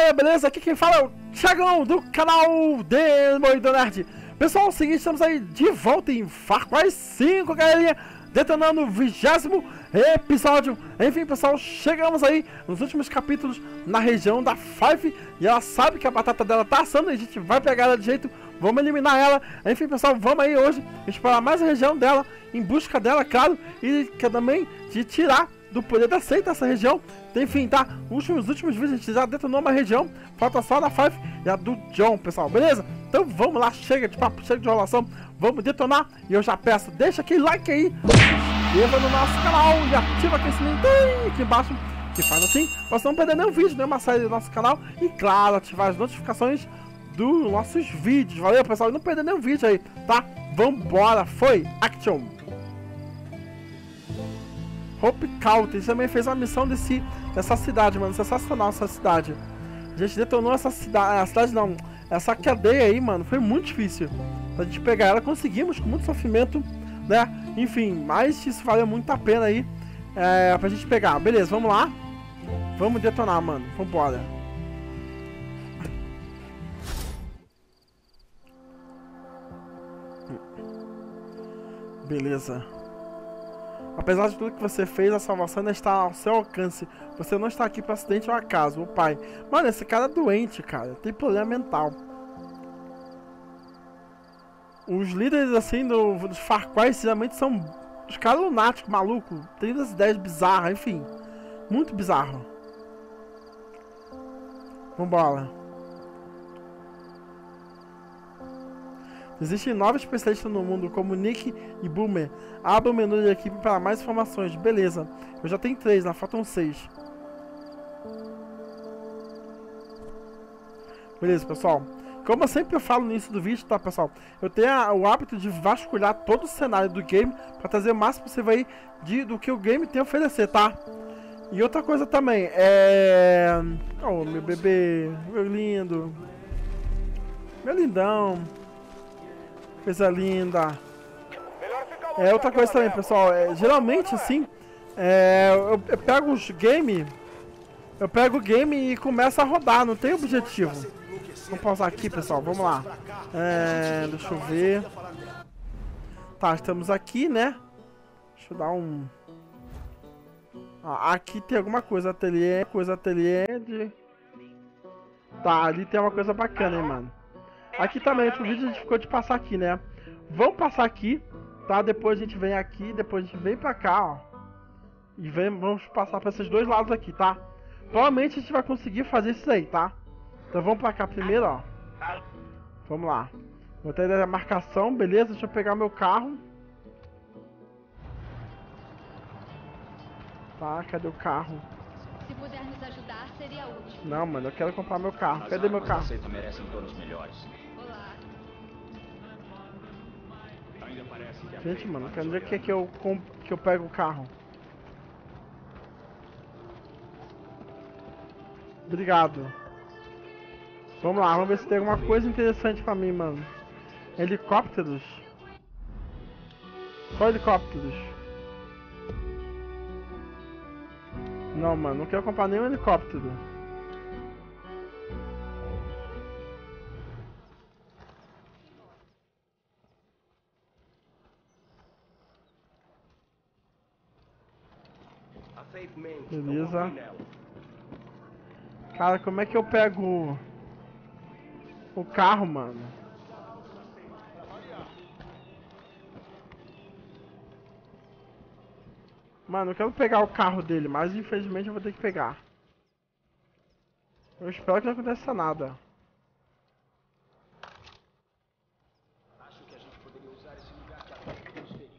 galera, beleza? Aqui quem fala é o Thiagão do canal Demoído Nerd. Pessoal, é o seguinte, estamos aí de volta em Far Cry 5, galerinha, detonando o 20º episódio. Enfim, pessoal, chegamos aí nos últimos capítulos na região da Five. E ela sabe que a batata dela tá assando e a gente vai pegar ela de jeito, vamos eliminar ela. Enfim, pessoal, vamos aí hoje explorar mais a região dela, em busca dela, claro, e também de tirar do poder da seita essa região. Enfim, tá? Nos últimos vídeos a gente já detonou uma região, falta só a da Five e a do John, pessoal, beleza? Então vamos lá, chega de papo, chega de enrolação, vamos detonar. E eu já peço, deixa aquele like aí, se inscreva no nosso canal e ativa aquele sininho aqui embaixo, que faz assim, pra você não perder nenhum vídeo, nenhuma série do nosso canal. E claro, ativar as notificações dos nossos vídeos, valeu, pessoal? E não perder nenhum vídeo aí, tá? Vambora, foi, action! Hope County também fez uma missão dessa cidade, mano. Sensacional essa cidade. A gente detonou essa cidade não, essa cadeia aí, mano. Foi muito difícil pra gente pegar ela. Conseguimos com muito sofrimento, né? Enfim, mas isso valeu muito a pena aí pra gente pegar. Beleza, vamos lá. Vamos detonar, mano. Vambora. Beleza. Apesar de tudo que você fez, a salvação ainda está ao seu alcance. Você não está aqui por acidente ou acaso, o pai. Mano, esse cara é doente, cara. Tem problema mental. Os líderes, assim, dos Far Cry, geralmente são os caras lunáticos, malucos. Tem umas ideias bizarras, enfim. Muito bizarro. Vambora. Existem 9 especialistas no mundo, como Nick e Boomer. Abra o menu da equipe para mais informações. Beleza. Eu já tenho 3, né? Faltam 6. Beleza, pessoal. Como eu sempre falo no início do vídeo, tá, pessoal? Eu tenho o hábito de vasculhar todo o cenário do game para trazer o máximo possível aí do que o game tem a oferecer, tá? E outra coisa também, oh, meu bebê, meu lindo. Meu lindão. Coisa linda. Outra coisa também, pessoal, geralmente assim, eu pego os game, o game e começo a rodar, não tem objetivo. Vamos pausar aqui, pessoal, vamos lá. Deixa eu ver. Tá, estamos aqui, né? Deixa eu dar um... aqui tem alguma coisa, ateliê de... Tá, ali tem uma coisa bacana, hein, mano. Aqui também, outro vídeo a gente ficou de passar aqui, né? Vamos passar aqui, tá? Depois a gente vem aqui, depois a gente vem pra cá, ó. E vamos passar pra esses dois lados aqui, tá? Provavelmente a gente vai conseguir fazer isso aí, tá? Então vamos pra cá primeiro, ó. Vamos lá. Vou ter a marcação, beleza? Deixa eu pegar meu carro. Tá, cadê o carro? Se puder nos ajudar, seria útil. Não, mano, eu quero comprar meu carro. Cadê meu carro? Merecem todos melhores. Olá. Ainda parece que Gente, mano, onde é que eu pego o carro? Obrigado. Vamos lá, vamos ver se tem alguma coisa interessante pra mim, mano. Helicópteros? Só helicópteros. Não, mano, não quero comprar nenhum helicóptero. Beleza. Cara, como é que eu pego o carro, mano? Mano, eu quero pegar o carro dele, mas infelizmente eu vou ter que pegar. Eu espero que não aconteça nada. Acho que a gente poderia usar esse lugar para os feridos.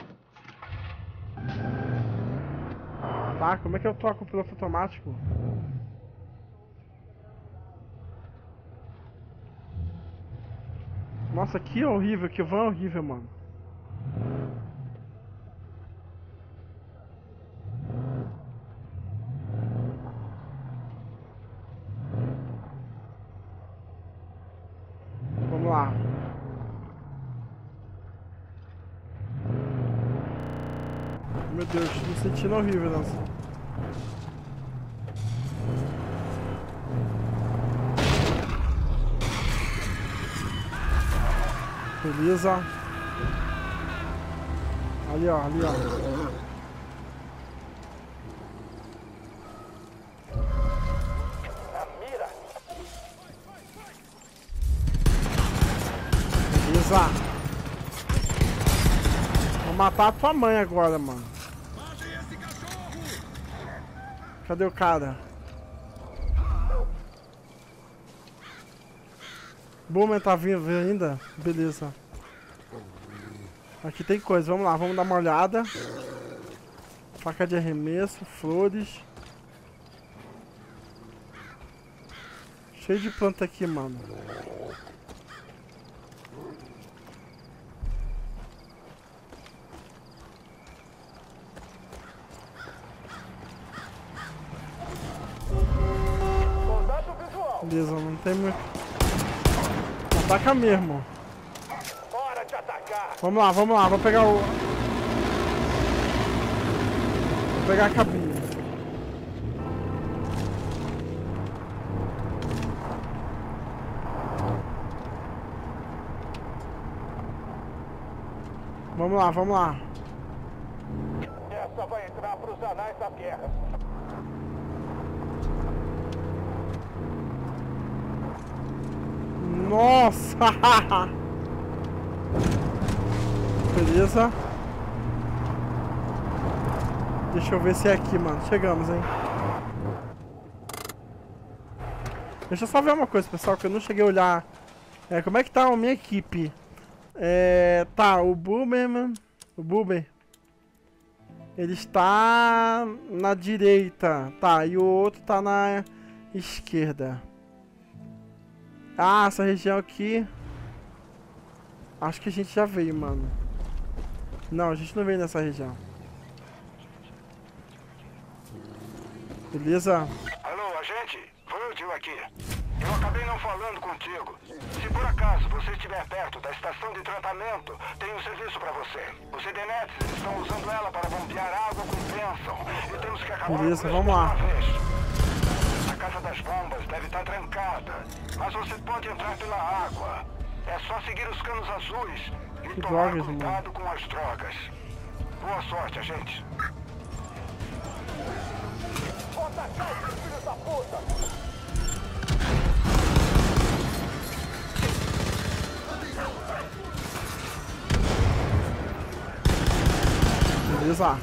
Tá, como é que eu troco o piloto automático? Nossa, que horrível, que van horrível, mano. Vamos lá. Meu Deus, tô me sentindo horrível, nossa. Beleza. Ali, ó, ali, ó. Beleza. Vou matar a tua mãe agora, mano. Cadê o cara? Boomer tá vindo ainda? Beleza. Aqui tem coisa, vamos lá, vamos dar uma olhada. Faca de arremesso, flores. Cheio de planta aqui, mano. Beleza, não tem muito. Ataca mesmo. Vamos lá, vou pegar o... Vou pegar a cabine. Vamos lá. Essa vai entrar para os anais da guerra. Nossa! Beleza. Deixa eu ver se é aqui, mano. Chegamos, hein? Deixa eu só ver uma coisa, pessoal, que eu não cheguei a olhar. Como é que tá a minha equipe? Tá, o Boomer, mano. O Boomer. Ele está na direita. Tá, e o outro tá na esquerda. Ah, essa região aqui. Acho que a gente já veio, mano. Não, a gente não veio nessa região. Beleza? Alô, agente? Foi o Jill aqui. Eu acabei não falando contigo. Se por acaso você estiver perto da estação de tratamento, tem um serviço pra você. Os Edenetes estão usando ela para bombear água com bênção. E temos que acabar com isso vamos lá. de uma vez. A casa das bombas deve estar trancada, mas você pode entrar pela água. É só seguir os canos azuis e tomar cuidado com as drogas. Boa sorte, agente. Vou atacar esses filhos da puta! Beleza.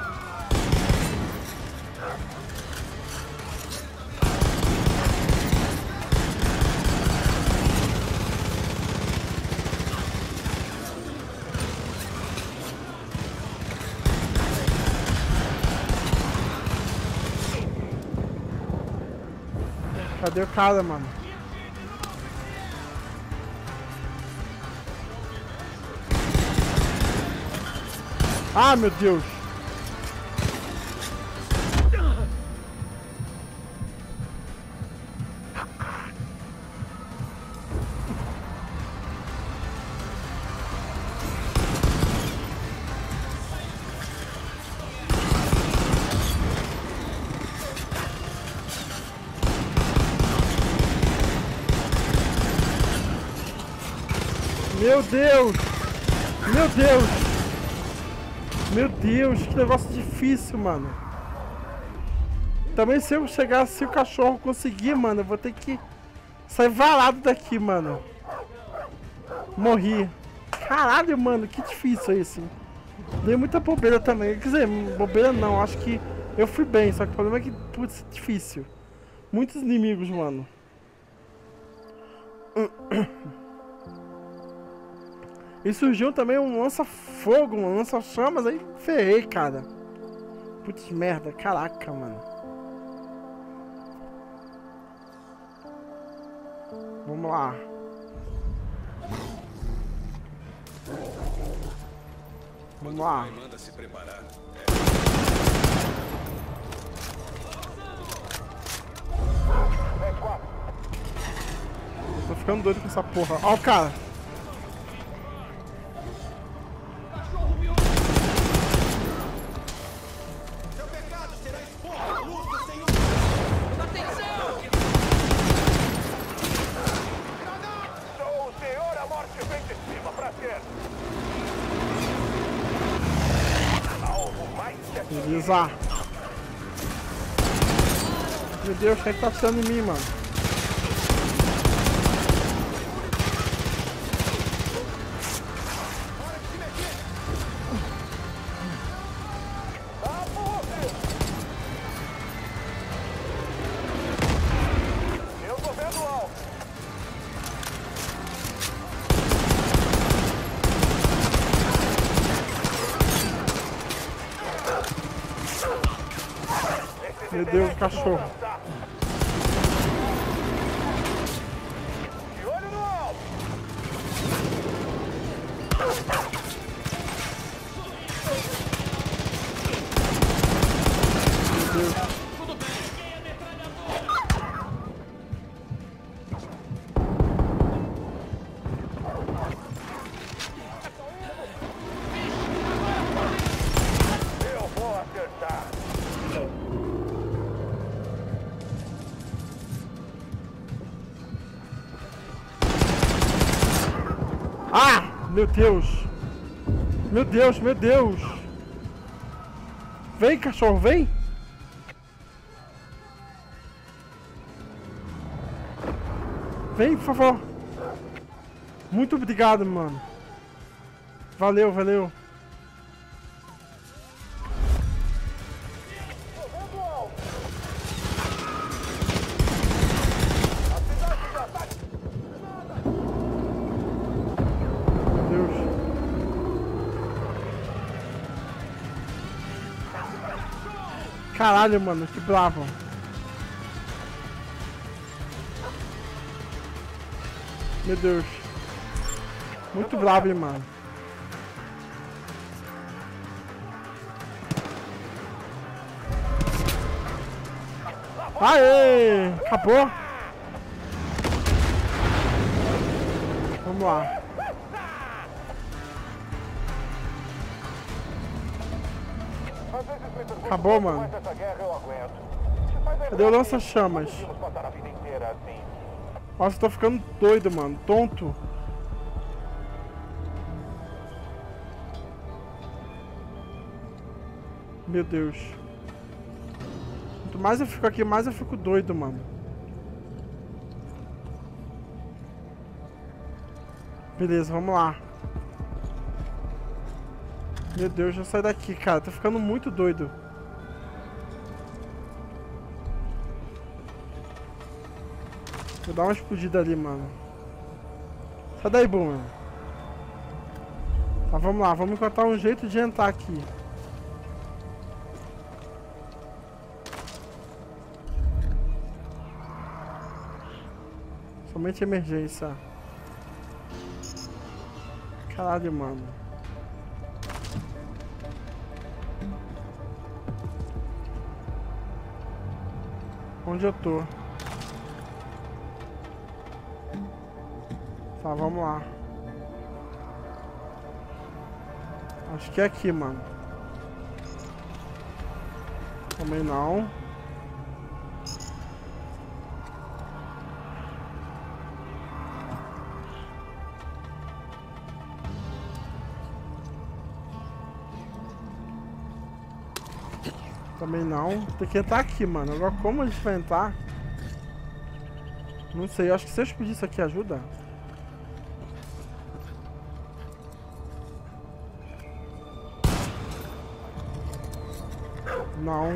Cadê o cara, mano? Ah, meu Deus! Meu Deus! Meu Deus! Meu Deus, que negócio difícil, mano. Também se eu chegar, se o cachorro conseguir, mano, eu vou ter que sair varado daqui, mano. Morri. Caralho, mano, que difícil isso. Dei muita bobeira também. Quer dizer, bobeira não, acho que eu fui bem, só que o problema é que, putz, difícil. Muitos inimigos, mano. E surgiu também um lança-fogo, um lança-chamas, aí ferrei, cara. Putz, merda, caraca, mano. Vamos lá. Vamos lá. Tô ficando doido com essa porra. Ó o cara. Beleza. Meu Deus, quem é que tá atirando em mim, mano? Eu tô vendo o alvo. Meu Deus, cachorro. De olho no alvo. Meu Deus. Eu vou acertar. Ah! Meu Deus! Meu Deus, meu Deus! Vem, cachorro, vem! Vem, por favor! Muito obrigado, mano! Valeu, valeu! Meu Deus! Caralho, mano, que bravo! Meu Deus! Muito bravo, hein, mano! Aê! Acabou? Vamos lá. Acabou, mano. Essa guerra eu aguento. Cadê o lança-chamas? Vamos passar a vida inteira assim. Nossa, eu tô ficando doido, mano. Tonto. Meu Deus. Quanto mais eu fico aqui, mais eu fico doido, mano. Beleza, vamos lá. Meu Deus, eu saio daqui, cara. Tô ficando muito doido. Vou dar uma explodida ali, mano. Sai daí, Boomer. Tá, vamos lá. Vamos encontrar um jeito de entrar aqui. Somente emergência. Caralho, mano. Onde eu tô? Tá, vamos lá. Acho que é aqui, mano. Também não. Também não. Tem que entrar aqui, mano. Agora como a gente vai entrar? Não sei. Eu acho que se eu explodir isso aqui ajuda. Não.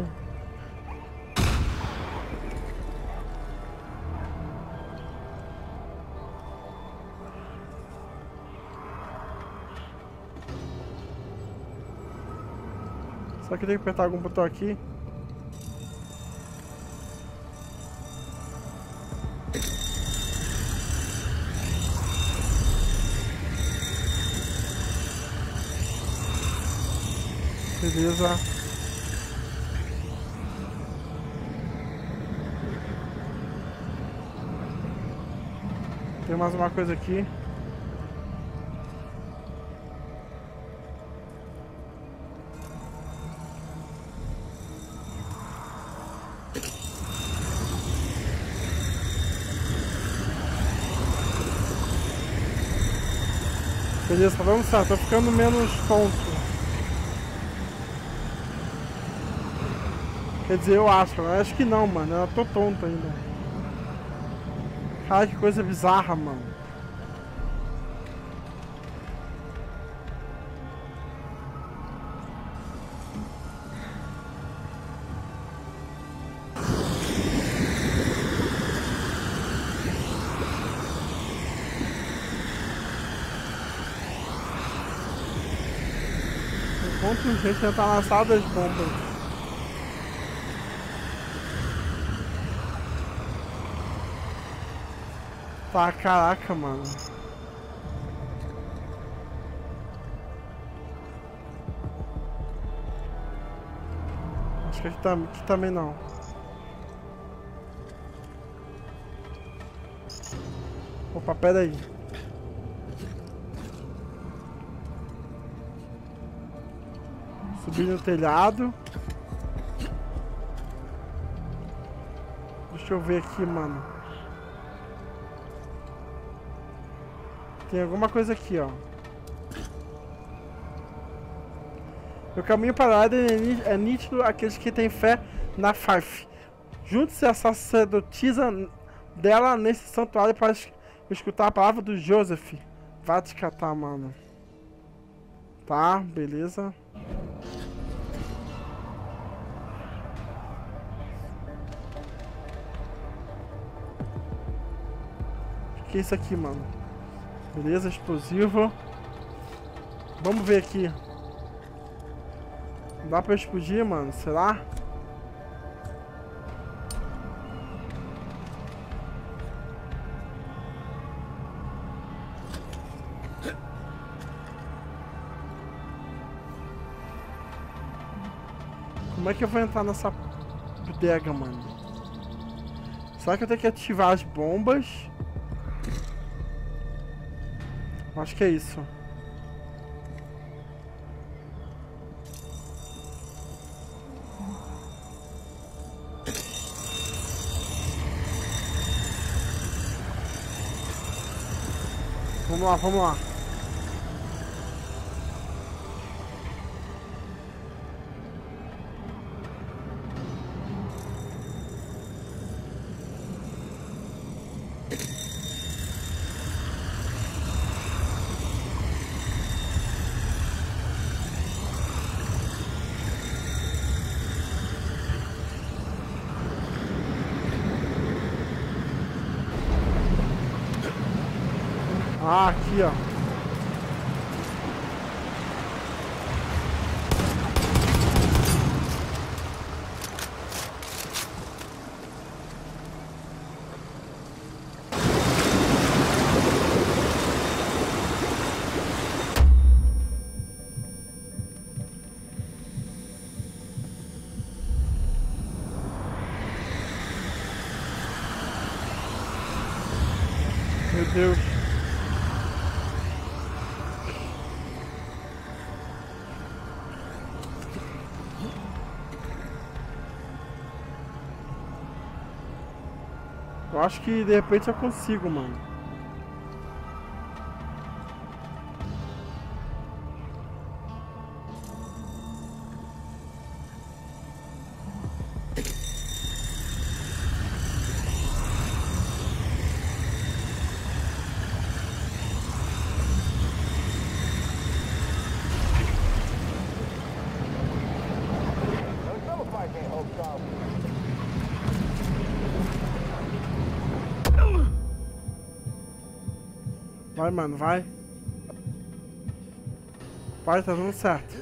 Será que eu tenho que apertar algum botão aqui? Beleza. Tem mais uma coisa aqui. Beleza, tá dando certo, tô ficando menos tonto. Quer dizer, eu acho que não, mano. Eu tô tonto ainda. Cara, que coisa bizarra, mano. Enquanto gente já tá na sala das bombas. Tá, caraca, mano. Acho que aqui também não. Opa, pera aí. Subir no telhado. Deixa eu ver aqui, mano. Tem alguma coisa aqui, ó. O caminho para a área é nítido aqueles que têm fé na Farf. Junte-se à sacerdotisa dela nesse santuário para escutar a palavra do Joseph. Vai te catar, mano. Tá, beleza. O que é isso aqui, mano? Beleza, explosivo. Vamos ver aqui. Dá pra explodir, mano? Será? Como é que eu vou entrar nessa bodega, mano? Será que eu tenho que ativar as bombas? Acho que é isso. Vamos lá, vamos lá. Ah, aqui, ó. Meu Deus. Eu acho que de repente eu consigo, mano. Vai, mano, vai. Vai, tá dando certo.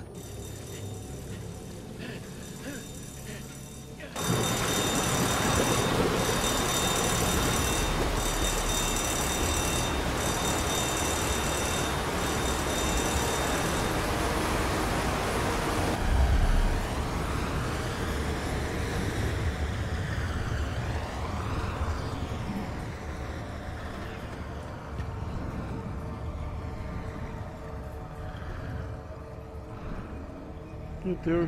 Meu Deus.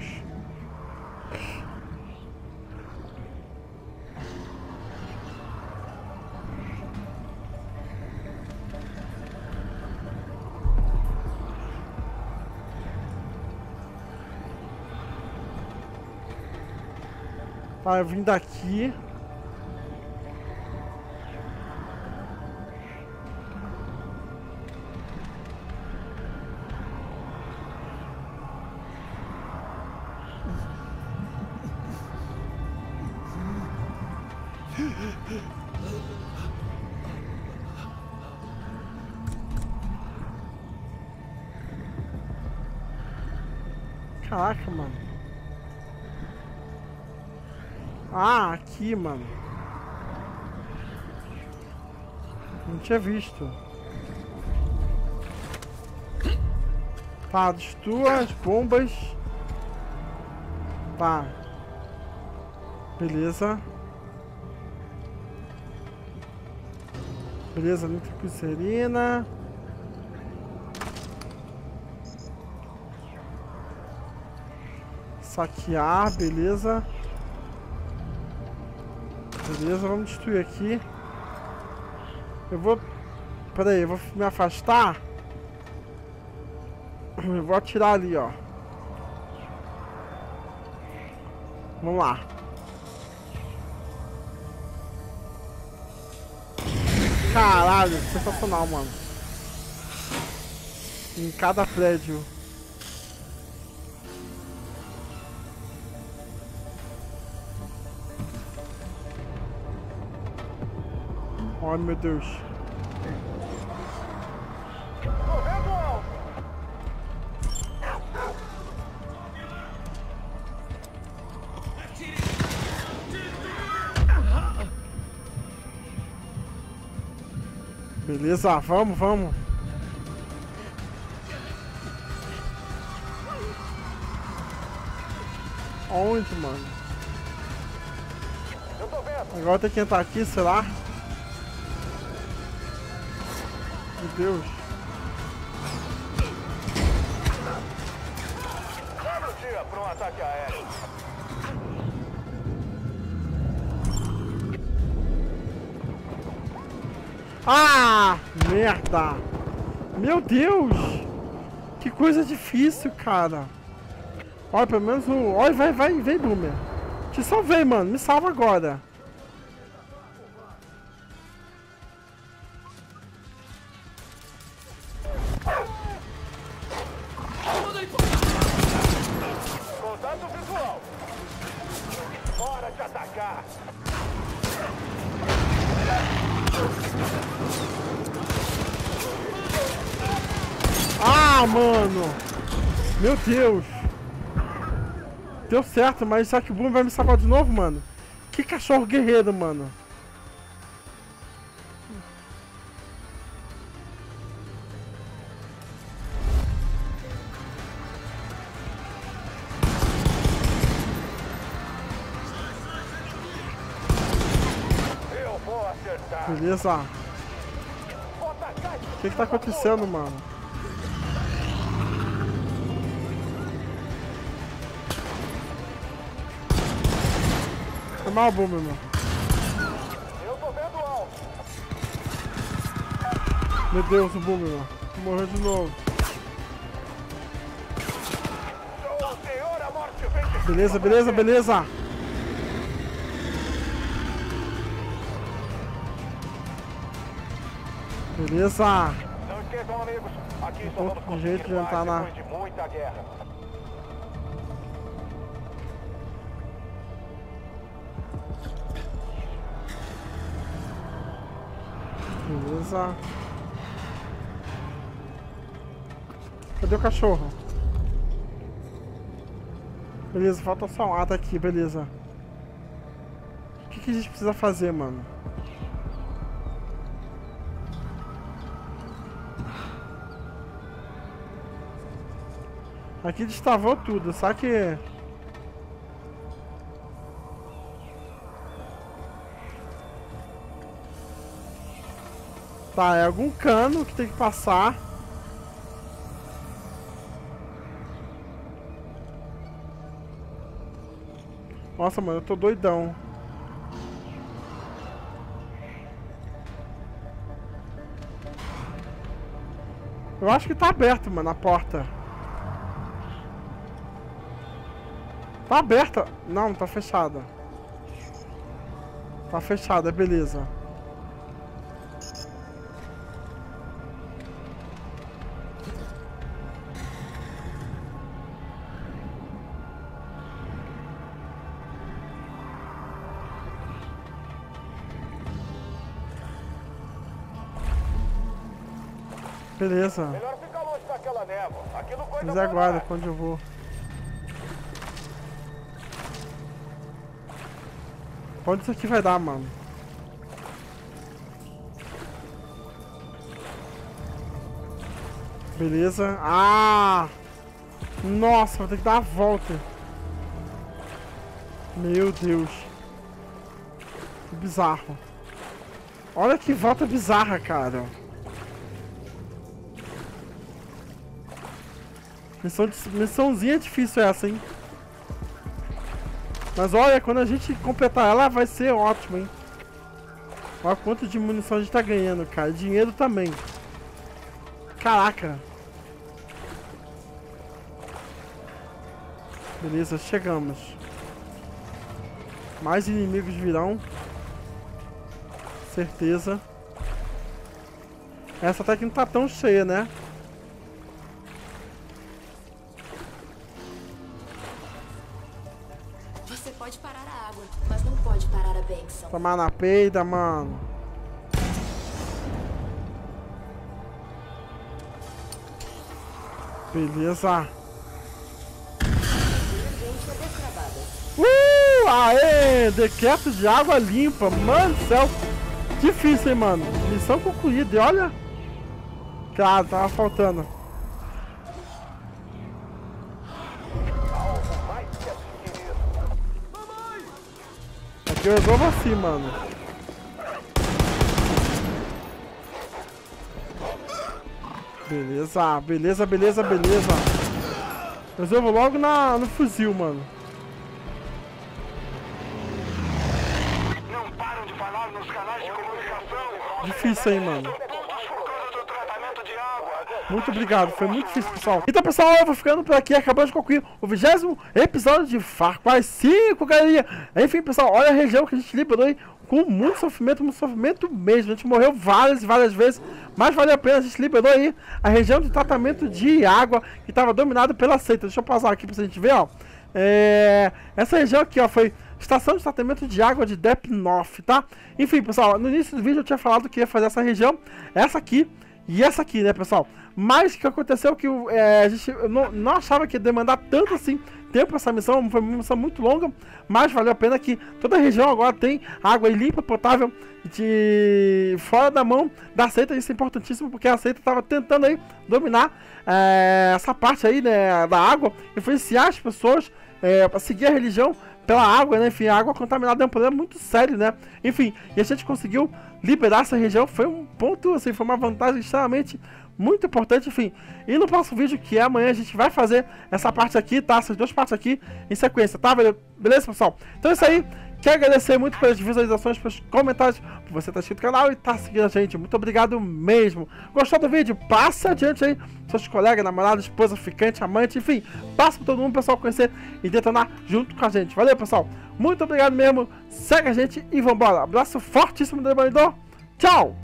Tá, eu vim daqui. Caraca, mano. Ah, aqui, mano. Não tinha visto. Tá, destrua as bombas. Tá. Beleza. Beleza, nitroglicerina. Saquear, beleza. Beleza, vamos destruir aqui. Eu vou... Pera aí, eu vou me afastar. Eu vou atirar ali, ó. Vamos lá. Caralho, sensacional, mano. Em cada prédio. Ai, meu Deus. Beleza, vamos, vamos. Onde, mano? Eu tô vendo. Agora tem que entrar aqui, sei lá. Meu Deus. Abre o dia para um ataque aéreo. Ah, merda. Meu Deus. Que coisa difícil, cara. Olha, pelo menos o... Olha, vem, Boomer. Te salvei, mano. Me salva agora. Contato visual. Hora de atacar. Ah, mano. Meu Deus. Deu certo, mas será que o Boom vai me salvar de novo, mano? Que cachorro guerreiro, mano. Eu vou acertar. Beleza. O que tá acontecendo, mano? Foi mal, Boom, meu irmão. Eu tô vendo algo. Meu Deus, o Boom, meu irmão. Morreu de novo. Sou o Senhor, a morte vem de cima. Beleza, beleza, beleza. Beleza. Não esqueçam, amigos. Aqui só vamos Outro jeito de entrar na... depois de muita guerra. Beleza. Cadê o cachorro? Beleza, falta só um. Ah, tá aqui, beleza. O que a gente precisa fazer, mano? Aqui destravou tudo, só que... Tá, é algum cano que tem que passar. Nossa, mano, eu tô doidão. Eu acho que tá aberto, mano, a porta. Tá aberta. Não, tá fechada. Tá fechada, beleza. Beleza. Melhor ficar longe daquela névoa. Aqui não coisa Mas agora, pra onde eu vou? Pra onde isso aqui vai dar, mano? Beleza. Ah! Nossa, vou ter que dar a volta. Meu Deus. Que bizarro. Olha que volta bizarra, cara. Missãozinha difícil essa, hein? Mas olha, quando a gente completar ela, vai ser ótimo, hein? Olha quanto de munição a gente tá ganhando, cara. Dinheiro também. Caraca. Beleza, chegamos. Mais inimigos virão. Certeza. Essa até que não tá tão cheia, né? Você pode parar a água, mas não pode parar a bênção. Tomar na peida, mano. Beleza. Aê! Decreto de água limpa. Mano do céu. Difícil, hein, mano. Missão concluída. E olha. Cara, tava faltando. Aqui eu resolvo assim, mano. Beleza, beleza, beleza, beleza. Resolvo logo no fuzil, mano. Não param de falar nos canais de comunicação. Difícil, hein, mano. Todos por causa do tratamento de água. Muito obrigado, foi muito difícil, pessoal. Então, pessoal, eu vou ficando por aqui. Acabamos de concluir o 20º episódio de Far Cry 5, galerinha. Enfim, pessoal, olha a região que a gente liberou aí com muito sofrimento mesmo. A gente morreu várias e várias vezes, mas valeu a pena. A gente liberou aí a região de tratamento de água que estava dominada pela seita. Deixa eu pausar aqui pra gente ver, ó. Essa região aqui, ó, foi estação de tratamento de água de Depnoth, tá? Enfim, pessoal, no início do vídeo eu tinha falado que ia fazer essa região, essa aqui e essa aqui, né, pessoal? Mas o que aconteceu que a gente não achava que ia demandar tanto assim tempo essa missão. Foi uma missão muito longa, mas valeu a pena que toda a região agora tem água limpa, potável, fora da mão da seita. Isso é importantíssimo, porque a seita estava tentando aí dominar essa parte aí, né, da água, influenciar as pessoas para seguir a religião pela água, né? Enfim, a água contaminada é um problema muito sério, né? Enfim, e a gente conseguiu liberar essa região. Foi um ponto, assim, foi uma vantagem extremamente muito importante, enfim. E no próximo vídeo, que é amanhã, a gente vai fazer essa parte aqui, tá? Essas duas partes aqui em sequência, tá? Beleza, pessoal? Então é isso aí. Quero agradecer muito pelas visualizações, pelos comentários, por você estar inscrito no canal e estar seguindo a gente. Muito obrigado mesmo. Gostou do vídeo? Passa adiante aí, seus colegas, namorada, esposa, ficante, amante, enfim. Passa para todo mundo, pessoal, conhecer e detonar junto com a gente. Valeu, pessoal. Muito obrigado mesmo. Segue a gente e vambora. Abraço fortíssimo do Demolidor. Tchau!